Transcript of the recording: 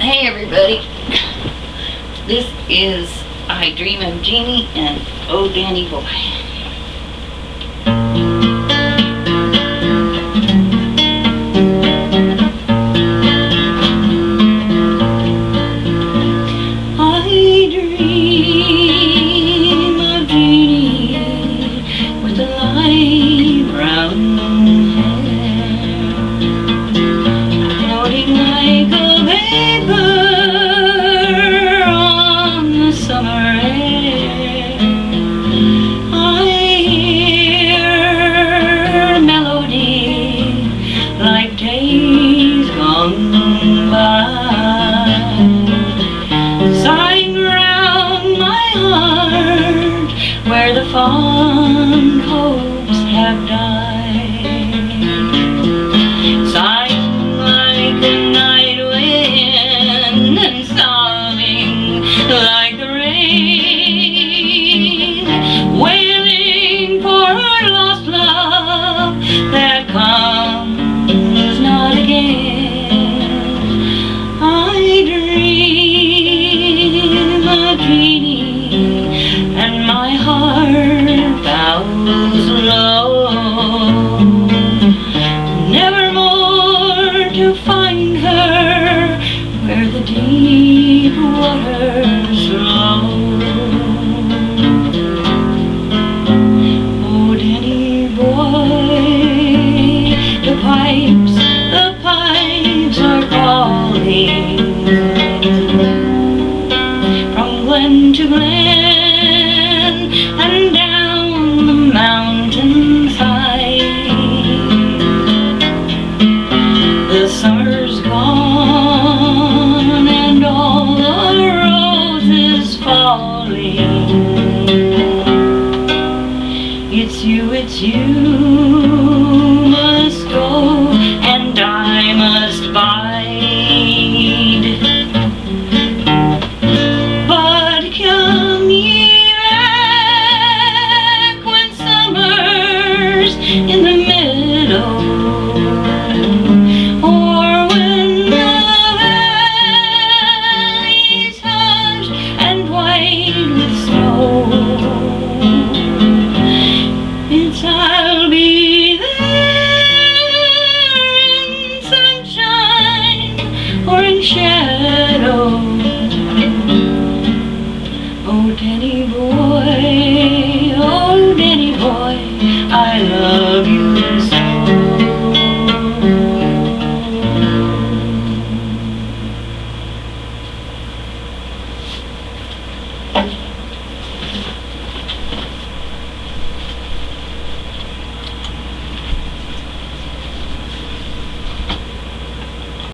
Hey everybody, this is I Dream of Jeannie and Oh Danny Boy. I dream of Jeannie with the light brown hair, floating like a on the summer air. I hear a melody like days gone by, sighing round my heart where the fond hopes have died, sighing like a night wind and sobbing like the rain, wailing for her lost love that comes not again. I dream of Jeannie and my heart bows low, nevermore to find her where the deep waters flow. Oh Danny boy, the pipes are calling from glen to glen and down the mountain side. The summer's gone and all the roses falling. It's you